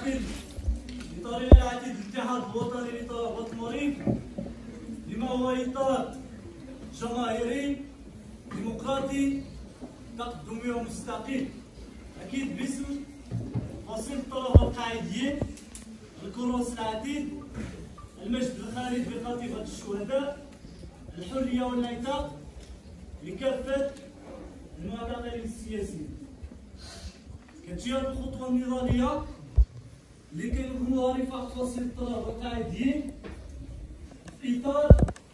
العاقل بطريقة العديد الاتحاد الوطني لطلبة المريض بما هو إطار جماهيري ديمقراطي تقدمي ومستقيم. أكيد باسم فصيل الطلبة القاعديين الكروس العديد المجد الخالد بقطيفة الشهداء الحرية والانعتاق لكافة المعتقلين السياسيين. كتجي هذه الخطوة النضالية اللي كينظموها رفاق فصيل الطلبة القاعديين في إطار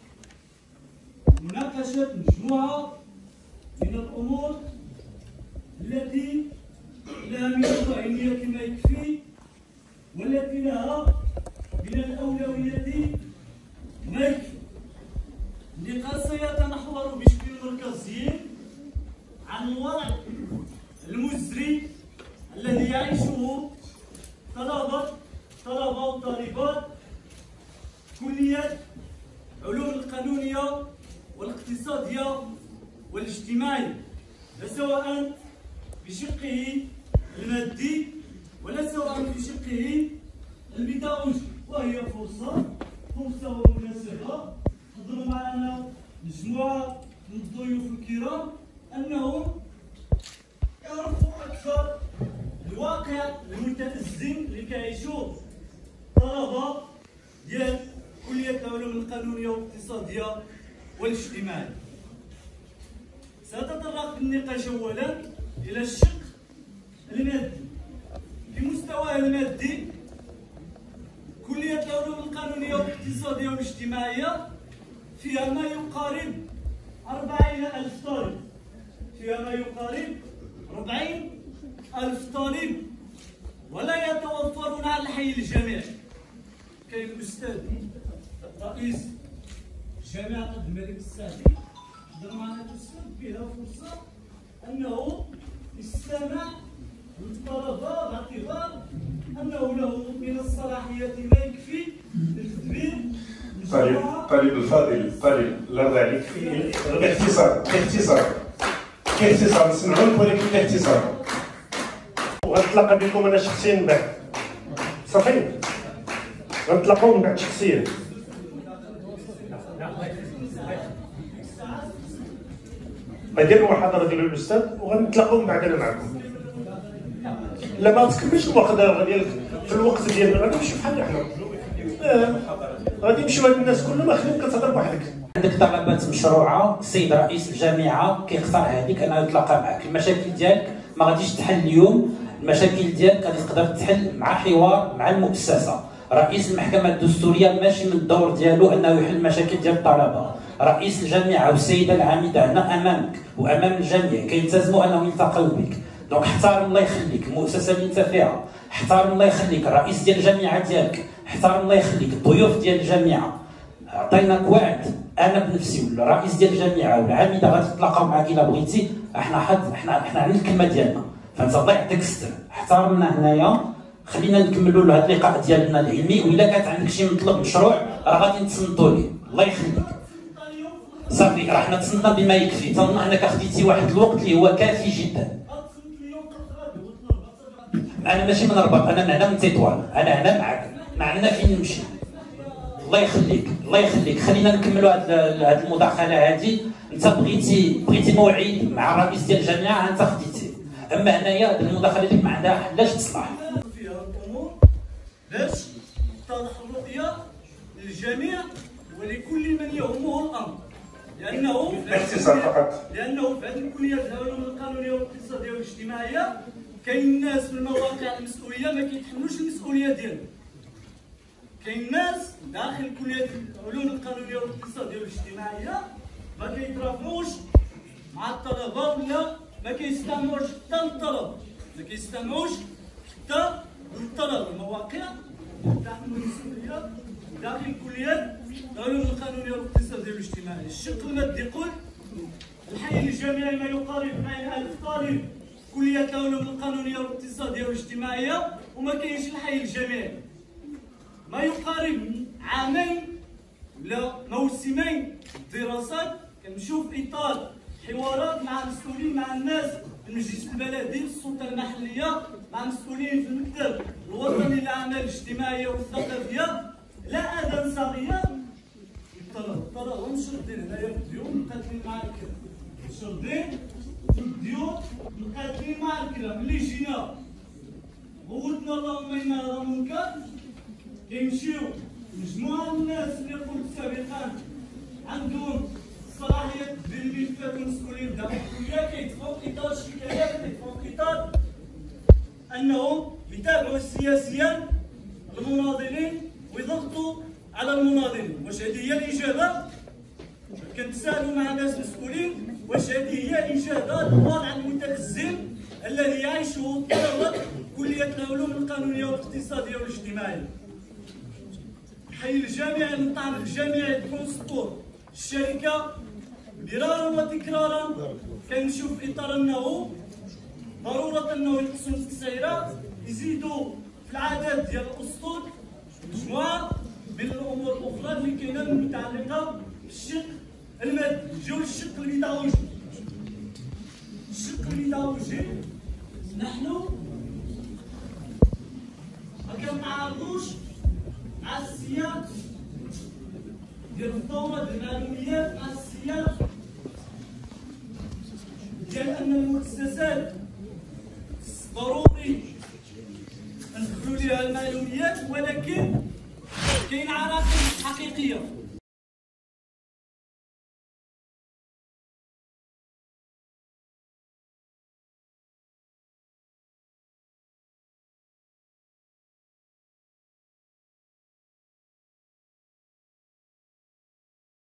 مناقشة مجموعة من الأمور التي لها من الأهمية ما يكفي والتي لها من الأولوية ما يكفي. اللقاء سيتمحور بشكل مركزي عن الوضع المزري الذي يعيشه طلبة وطالبات كلية علوم القانونية والاقتصادية والاجتماعية، لا سواء بشقه المادي ولا سواء بشقه البيداغوجي. وهي فرصة ومناسبة حضروا معنا مجموعة من الضيوف الكرام أنهم يعرفوا أكثر الواقع المتأزم اللي كيعيشوه الطلبة ديال كلية العلوم القانونية والاقتصادية والاجتماعية. سأتطرق في النقاش أولا إلى الشق المادي. في مستواه المادي كلية العلوم القانونية والاقتصادية والاجتماعية فيها ما يقارب 40,000 طالب، فيها ما يقارب 40,000 طالب، ولا يتوفرون على الحي الجامعي. كاين الأستاذ رئيس جامعة الملك السعدي حضر معنا الأستاذ، فيها فرصة أنه يستمع للطلبة باعتبار أنه له من الصلاحيات ما يكفي لتدبير طالب الفاضل، الله يرضى عليك، باختصار نسمعوك ولكن باختصار. وغنتلاقى بكم انا شخصيا من بعد، صافي غنتلاقاو من بعد شخصيا. غندير المحاضره ديال الاستاذ وغنتلاقاو من بعد انا معكم. لا ما تكملش الوقت ديالك في الوقت ديالنا، غادي نمشيو بحال حنا، غادي نمشيو هاد الناس كلهم ما خليك كتهضر بوحدك. عندك طلبات مشروعه، السيد رئيس الجامعه كيقترح عليك انه يتلاقى معك. المشاكل ديالك ما غاديش تحل اليوم، المشاكل ديالك غادي تقدر تحل مع حوار مع المؤسسه. رئيس المحكمه الدستوريه ماشي من الدور ديالو انه يحل المشاكل ديال الطلبه. رئيس الجامعه والسيده العميده هنا امامك وامام الجميع كيلتزموا انهم يلتقيو بك. دونك احترم الله يخليك المؤسسه اللي انت فيها، احترم الله يخليك الرئيس ديال الجامعه ديالك، احترم الله يخليك الضيوف ديال الجامعه. عطيناك وعد انا بنفسي ولا الرئيس ديال الجامعه والعميده غادي تتلاقاو معاك الا بغيتي. احنا عندنا الكلمه ديالنا، فانت الله يعطيك الستر، احترمنا هنايا، خلينا نكملوا هذا اللقاء ديالنا العلمي. وإلا كانت عندك شي مطلب مشروع راه غادي نتصنتوا ليه، الله يخليك. صافي راه حنا تصنتنا بما يكفي، تظن انك خديتي واحد الوقت اللي هو كافي جدا. انا ماشي من الرباط، انا من هنا من تطوان، انا هنا معك، ما عندنا فين نمشي. الله يخليك خلينا نكملوا هاد المداخله هذه. انت بغيتي موعد مع الرئيس ديال الجامعه انت خديتيه، اما هنايا المداخله ديالك ما عندها حلاش تصلح. فيها الامور باش تتضح الرؤيه للجميع ولكل من يهمه الامر، لانه باختصار فقط، لانه في هذه الكليه العلوم القانونيه والاقتصاديه والاجتماعيه كاين ناس في المواقع المسؤوليه ما كيتحملوش المسؤوليه ديالهم. كاين ناس داخل كليه العلوم القانونيه والاقتصاديه والاجتماعيه ما كيترافقوش مع الطلبه ولا ما كيستمعوش حتى للطلبه، ما كيستمعوش حتى للطلبه. المواقع تحمل المسؤوليه داخل كليه العلوم القانونيه والاقتصاديه والاجتماعيه. الشق المادي يقول الحي الجامعي ما يقارب 40,000 طالب كليه العلوم القانونيه والاقتصاديه والاجتماعيه، وما كاينش الحي الجامعي. ما يقارب عامين ولا موسمين دراسات كنمشيو في اطار حوارات مع المسؤولين مع الناس المجلس البلدي السلطه المحليه مع مسؤولين في المكتب الوطني للاعمال الاجتماعيه والثقافيه لا اذان صاغيه ترى هم شردين هنايا في الديون مقاتلين مع الكرام شردين في الديون مقاتلين مع الكرام. ملي جينا غوتنا اللهم انا هذا منكر كيمشيو مجموعه من الناس اللي قلت سابقا عندهم صلاحيه تدير الملفات والمسؤولين داخليه كيدفعوا في اطار الشكايات كيدفعوا في اطار انهم يتابعوا سياسيا المناضلين ويضغطوا على المناضلين. واش هذه هي الاجابه؟ كنتسالوا مع ناس مسؤولين واش هذه هي الاجابه للوضع المتخزن الذي يعيشه طلبه كليه العلوم القانونيه والاقتصاديه والاجتماعيه. حي الجامعي من طعم الجامعي الكونسبور الشركه مرارا وتكرارا كنشوف في اطار انه ضروره انه يقصوا التسعيرات يزيدوا في العدد ديال الاسطول مجموعه من الامور الاخرى اللي كاينه المتعلقه بالشق المادي. نجيو للشق البيداغوجي. الشق البيداغوجي نحن ما كنتعارضوش مع السياق ديال الثوره ديال المعلوميات مع السياق ديال ان المؤسسات ضروري ندخلوا ليها المعلوميات، ولكن كاين عراقيل حقيقيه